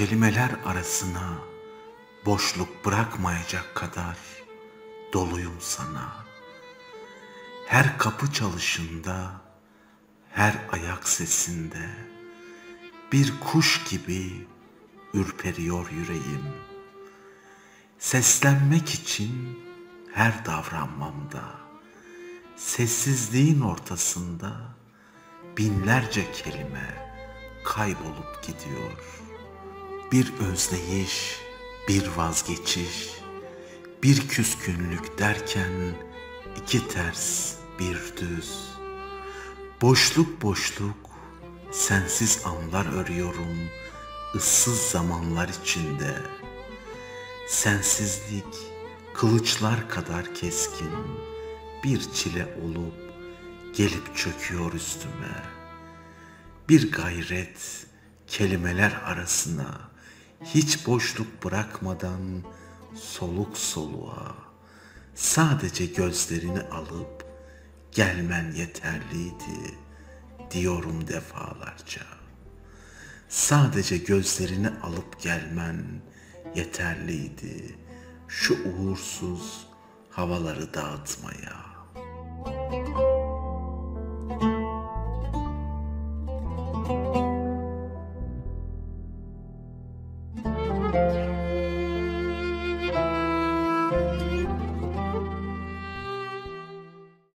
kelimeler arasına boşluk bırakmayacak kadar doluyum sana. Her kapı çalışında, her ayak sesinde bir kuş gibi ürperiyor yüreğim. Seslenmek için her davranmamda, sessizliğin ortasında binlerce kelime kaybolup gidiyor. Bir özleyiş, bir vazgeçiş, bir küskünlük derken iki ters, bir düz. Boşluk boşluk, sensiz anlar örüyorum ıssız zamanlar içinde. Sensizlik kılıçlar kadar keskin bir çile olup gelip çöküyor üstüme. Bir gayret kelimeler arasına hiç boşluk bırakmadan soluk soluğa sadece gözlerini alıp gelmen yeterliydi diyorum defalarca. Sadece gözlerini alıp gelmen yeterliydi şu uğursuz havaları dağıtmaya.